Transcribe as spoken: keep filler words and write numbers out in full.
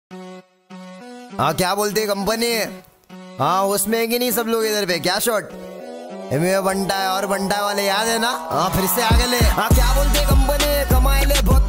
हाँ क्या बोलती है कंपनी? हाँ उसमें है कि नहीं सब लोग इधर पे? क्या शॉट बंटा है और बंटा वाले याद है ना? हाँ फिर से आगे ले। हाँ क्या बोलते कंपनी? कमाए ले बहुत